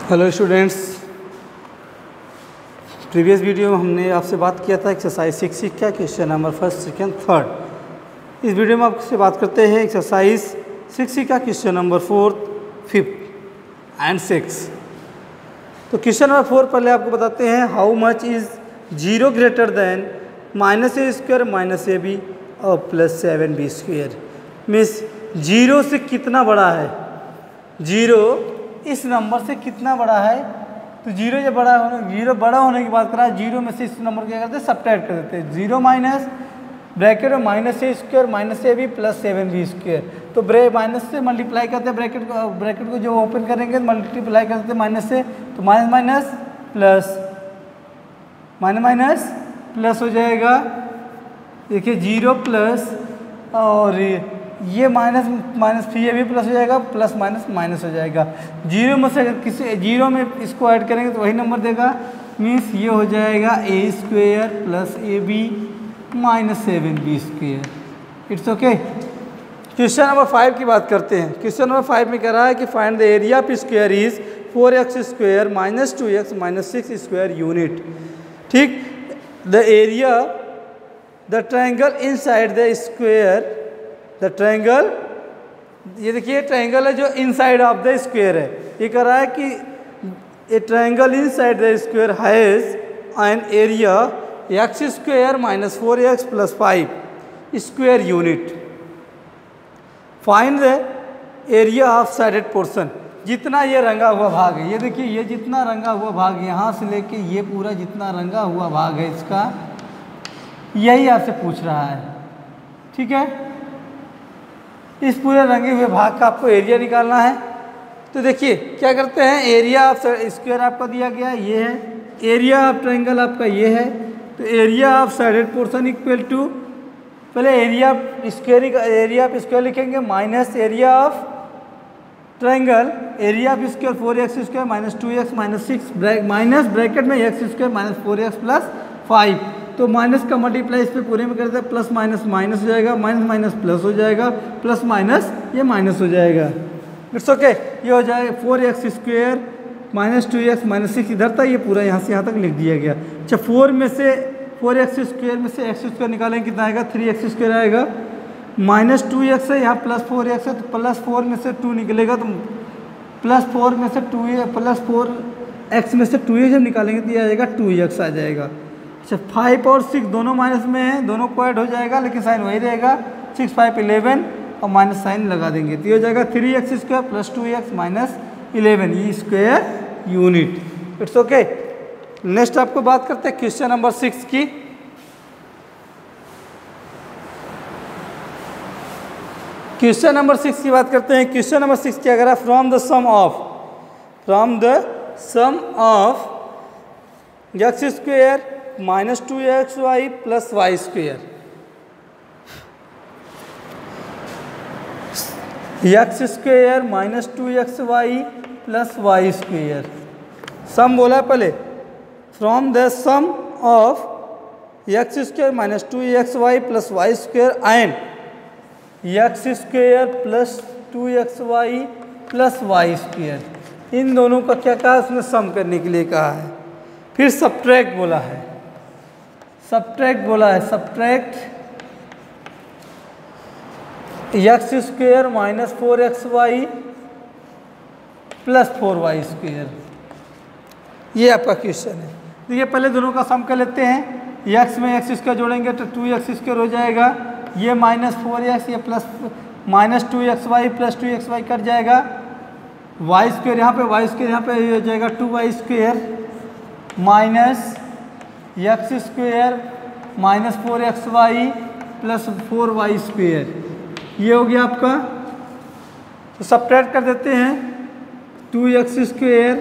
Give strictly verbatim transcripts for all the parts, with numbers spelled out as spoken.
Hello students, previous video में हमने आपसे बात किया था एक्सरसाइज सिक्स का question number first second third. इस वीडियो में आपसे बात करते हैं एक्सरसाइज सिक्स का question number fourth fifth and six. तो क्वेश्चन नंबर फोर पहले आपको बताते हैं how much is zero greater than minus A square minus A B और plus seven B square. Means zero से कितना बड़ा है, जीरो इस नंबर से कितना बड़ा है। तो जीरो जब बड़ा होने जीरो बड़ा होने की बात करा, जीरो में से इस नंबर क्या करते हैं, सब्ट्रैक्ट कर देते हैं। जीरो माइनस ब्रैकेट में minus A square minus A B plus seven B square. तो ब्रे माइनस से मल्टीप्लाई करते हैं, ब्रैकेट को ब्रैकेट को जो ओपन करेंगे मल्टीप्लाई करते हैं माइनस से, तो minus minus plus minus minus plus हो जाएगा। देखिए जीरो प्लस और ये माइनस माइनस फिर ये भी प्लस हो जाएगा, प्लस माइनस माइनस हो जाएगा। जीरो में से अगर किसी जीरो में इसको ऐड करेंगे तो वही नंबर देगा। मीन्स ये हो जाएगा A square plus A B minus seven B square. It's okay. Question number five की बात करते हैं। क्वेश्चन नंबर फाइव में कह रहा है कि find the area of square is four X square minus two X minus six square unit. ठीक, the area the triangle inside the square the triangle, ये देखिए ट्रायंगल है जो इनसाइड ऑफ द स्क्वायर है। ये कह रहा है कि a triangle inside the square has an area X square minus four X plus five square unit. Find the area of shaded portion. जितना ये रंगा हुआ भाग है, ये देखिए ये जितना रंगा हुआ भाग यहाँ से लेके ये पूरा जितना रंगा हुआ भाग है इसका, यही आपसे पूछ रहा है। ठीक है, इस पूरे रंगे हुए भाग का आपको एरिया निकालना है। तो देखिए क्या करते हैं, एरिया ऑफ स्क्वायर आपका दिया गया है, ये है। एरिया ऑफ ट्रायंगल आपका ये है। तो area of shaded portion equal to, पहले area of square area of square लिखेंगे minus area of triangle, area of square four X square minus two X minus six minus bracket में X square minus four X plus five. तो minus का multiply इस पे पूरे में करते हैं, प्लस माइनस माइनस हो जाएगा, माइनस माइनस प्लस हो जाएगा, प्लस माइनस ये माइनस हो जाएगा। It's okay. ये हो जाएगा four X square minus two X minus six, इधर था ये पूरा यहाँ से यहाँ तक लिख दिया गया। अच्छा, फोर में से फोर एक्स स्क्वायर में से एक्स स्क्वायर निकालेंगे कितना आएगा, थ्री एक्स स्क्वायर आएगा। माइनस टू एक्स है, यहाँ प्लस फोर एक्स है, तो प्लस फोर में से टू निकलेगा, तो प्लस फोर में से टू प्लस फोर एक्स में से टू एक्स जब निकालेंगे तो ये आ जाएगा टू एक्स आ जाएगा। अच्छा, फाइव और सिक्स दोनों माइनस में है, दोनों को ऐड हो जाएगा लेकिन साइन वही रहेगा। सिक्स फाइव इलेवन और माइनस साइन लगा देंगे तो ये हो जाएगा three X square plus two X minus eleven, ये square unit. It's okay. Next आपको बात करते हैं क्वेश्चन नंबर सिक्स की। क्वेश्चन नंबर सिक्स की बात करते हैं। क्वेश्चन नंबर सिक्स क्या करा, from the sum of from the sum of X square minus two X Y plus Y square, X square minus two X Y plus Y square. Sum बोला पहले, from the sum of X square minus two X Y plus Y square and X square plus two X Y plus Y square. इन दोनों का क्या कहा, उसने सम करने के लिए कहा है। फिर सब्ट्रैक्ट बोला है, सब्ट्रैक्ट बोला है, subtract X square minus four X Y plus four Y square. ये आपका क्वेश्चन है। देखिए पहले दोनों का सम कर लेते हैं। एक्स में एक्स स्क्वायर जोड़ेंगे तो टू एक्स स्क्वायर हो जाएगा, ये माइनस फोर एक्स ये plus minus two X Y plus two X Y cut जाएगा। वाई स्क्वेयर यहाँ पे वाई स्क्वेयर यहाँ पे हो जाएगा two Y square minus X square minus four X Y plus four Y square, ये हो गया आपका। तो सब्ट्रैक्ट कर देते हैं, two X square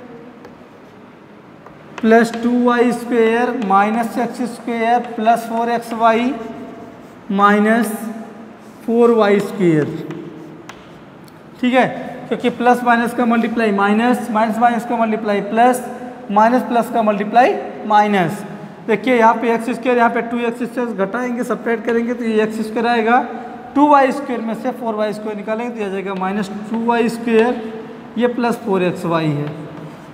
plus two Y square minus X square plus four X Y minus four Y square. ठीक है, क्योंकि प्लस माइनस का मल्टीप्लाई माइनस, माइनस माइनस का मल्टीप्लाई प्लस, माइनस प्लस का मल्टीप्लाई माइनस। देखिए यहाँ पे एक्स स्क्वायर, यहाँ पे टू एक्स स्क्वायर घटाएंगे सब्ट्रैक्ट करेंगे तो ये एक्स स्क्वायर आएगा। टू वाई स्क्वायर में से फोर वाई स्क्वायर निकालेंगे तो आ जाएगा माइनस टू वाई स्क्वायर, ये प्लस फोर एक्स वाई है।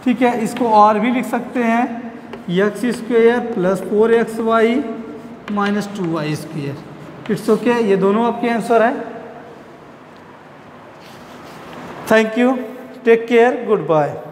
ठीक है, इसको और भी लिख सकते हैं, X square plus four X Y minus two Y square. It's okay, ये दोनों आपके आंसर है। Thank you, take care, good bye.